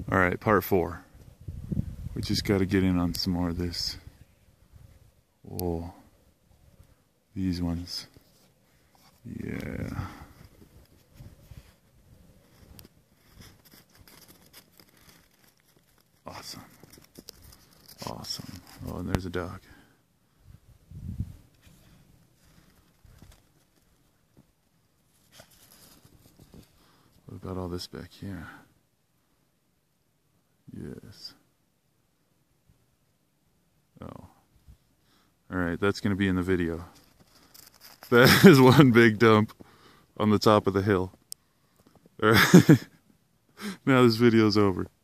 Alright, part 4. We just gotta get in on some more of this. Whoa. These ones. Yeah. Awesome. Awesome. Oh, and there's a dog. What about all this back here? Yes. Oh. Alright, that's going to be in the video. That is one big dump on the top of the hill. Alright. Now this video's over.